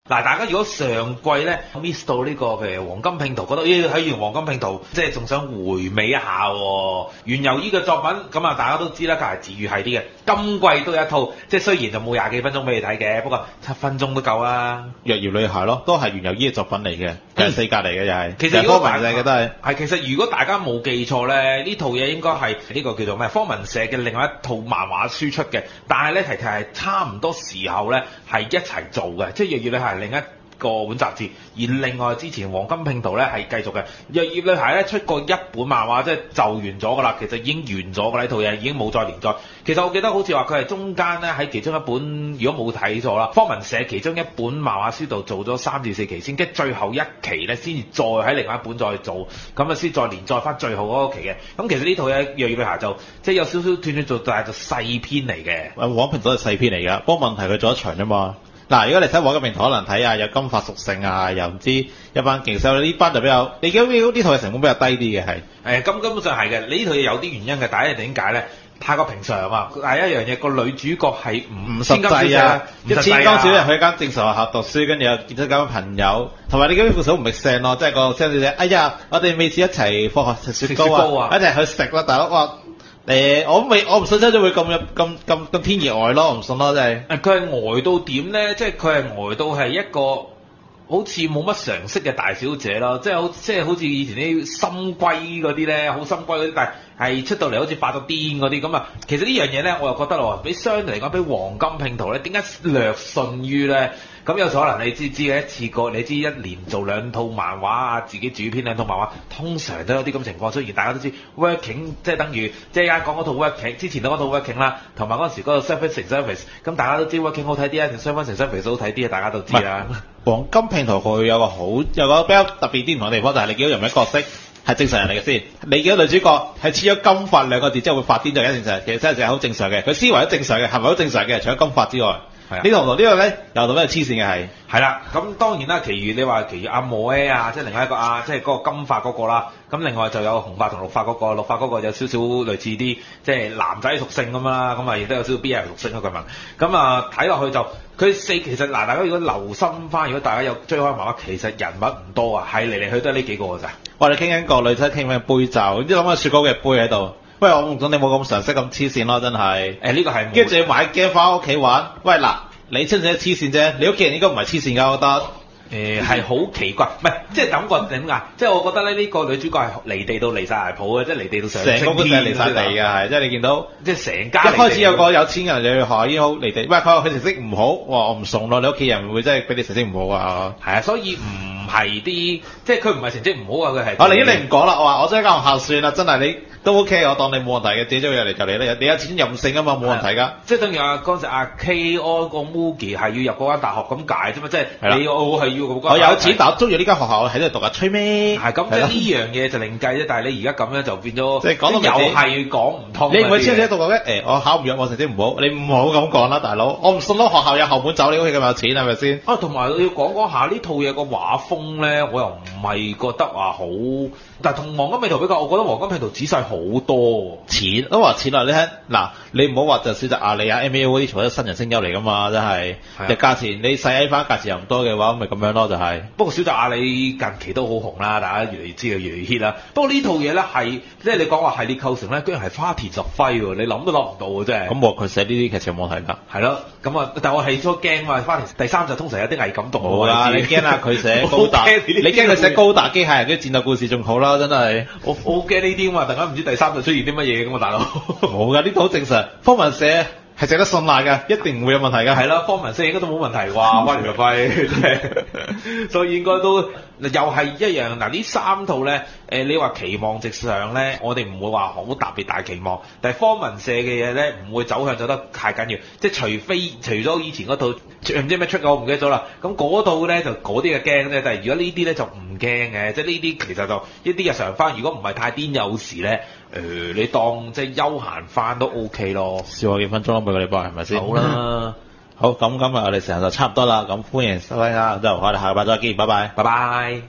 嗱，大家如果上季咧 miss 到呢個譬如黃金拼圖，覺得睇完黃金拼圖，即係仲想回味一下喎。原由依個作品咁啊，大家都知啦，梗係治愈係啲嘅。今季都有一套，即係雖然就冇20幾分鐘俾你睇嘅，不過7分鐘都夠啦。 若葉女孩咯，都係原由依個作品嚟嘅，係四格嚟嘅又係。 其實如果科文社嘅都係。 其實如果大家冇記錯咧，呢套嘢應該係呢個叫做咩？科文社嘅另外一套漫畫書出嘅，但係咧其實係差唔多時候咧係一齊做嘅，即係若葉女孩另一個本雜誌，而另外之前黃金拼圖咧係繼續嘅。若葉女孩咧出過一本漫畫，即係就完咗㗎啦，其實已經完咗㗎啦，呢套嘢已經冇再連載。其實我記得好似話佢係中間咧喺其中一本，如果冇睇錯啦，科文社其中一本漫畫書度做咗3至4期先，跟住最後一期咧先至再喺另外一本再做，咁啊先再連載翻最後嗰個期嘅。咁其實呢套嘢若葉女孩就即係有少少斷斷續續，但係就細篇嚟嘅。 黃金拼圖係細篇嚟㗎，不過問題佢做一場啫嘛。嗱，如果你睇黃金拼圖，可能睇下有金髮屬性啊，又唔知一班勁手，呢班就比較，你見呢套嘅成本比較低啲嘅係。 根本上係嘅，呢套嘢有啲原因嘅。第一係點解咧？太過平常啊！第一樣嘢個女主角係唔實際啊，一千金小姐去一間正常學校讀書，跟住又見到咁嘅朋友，同埋你嗰啲故事好唔 make sense 咯，即係個聲小姐，哎呀，我哋每次一齊放學食雪糕啊，一齊去食啦，大佬話。我唔信真係會咁天然呆咯，我唔信咯，真係。 佢係呆到點咧？即係佢係呆到係一個好似冇乜常識嘅大小姐咯，即係好似以前啲深閨嗰啲咧，好深閨嗰啲，但係出到嚟好似發咗癲嗰啲咁啊。其實呢樣嘢咧，我又覺得咯，比相對嚟講，比黃金拼圖咧，點解略遜於咧？咁有可能你知嘅一次過，你知一年做2套漫畫啊，自己主編2套漫畫，通常都有啲咁情況出現。大家都知 working 即係等於即係而家講嗰套 working， 之前都嗰套 working 啦，同埋嗰陣時嗰個 surface 乘 surface， 咁大家都知 working 好睇啲啊，定 surface 乘 surface 好睇啲啊，大家都知啦。 黃金拼圖佢有個比較特別啲唔同嘅地方，就係你見到人物角色係正常人嚟嘅先，你見到女主角係黐咗金髮2個字之後會發癲就一定正常，其實真係好正常嘅，佢思維都正常嘅，係咪好正常嘅？除咗金髮之外。係呢度呢個咧又到咩黐線嘅係啦，咁當然啦，其餘阿莫啊，即係另外一個即係嗰個金髮嗰個啦，咁另外就有紅髮同綠髮嗰個，綠髮嗰個有少少類似啲即係男仔屬性咁啦，咁啊亦都有少少 BL 屬性啊佢問，咁啊睇落去就佢其實大家如果留心翻，如果大家有追開漫畫，其實人物唔多啊，係嚟嚟去都係呢幾個㗎咋。 我哋傾緊個女仔傾緊杯罩，啲諗下雪糕嘅杯喺度。喂，我唔想你冇咁常識咁黐線咯，真係。 呢個係跟住要買 game 翻屋企玩。喂嗱，你真係黐線啫，你屋企人應該唔係黐線㗎，我覺得。 係好奇怪，唔係即係感覺點㗎？即係我覺得呢個女主角係離地到離晒離譜嘅，即係離地到上升天。成個故事係離晒地㗎，係即係你見到，即係成家。一開始有個有錢人你去學已經好離地，喂佢話佢成績唔好，我唔送咯，你屋企人會唔會真係俾你成績唔好啊？係啊，所以唔係啲即係佢唔係成績唔好啊，佢係。你唔講啦，我話我將間學校算啦，真係你都 OK，我當你冇問題嘅，自己將佢入嚟就嚟啦，你有錢任性啊嘛，冇問題㗎。即係等於嗰陣時阿 K.O. 個 Mugi 係要入嗰間大學咁解啫嘛，即係你我係要我有錢，但我中意呢間學校喺度讀啊，吹咩？係咁，即係呢樣嘢就另計啫。但係你而家咁樣就變咗，即係講到又係講唔通。你唔會黐住喺度講咧？我考唔入，我成績唔好，你唔好咁講啦，大佬。我唔信咯，學校有後門走，你屋企咁有錢係咪先？同埋你要講下呢套嘢個畫風咧，我又唔係覺得話好，但係同黃金拼圖比較，我覺得黃金拼圖仔細好多。錢都話錢啦，你睇嗱，你唔好話就小澤亞利亞 MAO 嗰啲，全部都新人聲優嚟噶嘛，真係。嘅價錢你細 A 翻價錢又唔多嘅話，咁咪咁樣咯，就係。不過小澤亞利近期都好紅啦，大家越嚟越知道越嚟越 hit 啦。不過呢套嘢咧係即係你講話系列構成咧，居然係花田十輝喎，你諗都諗唔到喎，真係。咁佢寫呢啲劇情冇睇㗎。係咯，咁啊，但係我係初驚嘛，花田第3集通常有啲偽感動。冇啦，你驚啊佢寫高達，你驚佢寫高達機械人嘅戰鬥故事仲好啦，真係。我好驚呢啲嘛，突然間唔知第3集出現啲乜嘢咁啊，大佬。冇㗎，呢套好正常。科文社係值得信賴嘅，一定唔會有問題嘅。係啦，科文社應該都冇問題啩，花田十輝，所以應該都又係一樣。嗱呢3套咧，你話期望值上咧，我哋唔會話好特別大期望，但係科文社嘅嘢咧唔會走向走得太緊要，即係除咗以前嗰套唔知咩出我唔記得咗啦。咁嗰套咧就嗰啲嘅驚啫，但係如果呢啲咧就唔驚嘅，即係呢啲其實就一啲日常番，如果唔係太癲有時咧，你當即係休閒番都 OK 咯。笑我幾分鐘咯，每個禮拜係咪先？好啦，好咁今日我哋成日就差唔多啦，咁歡迎收睇啦，之後我哋下個禮拜再見，拜拜，拜拜。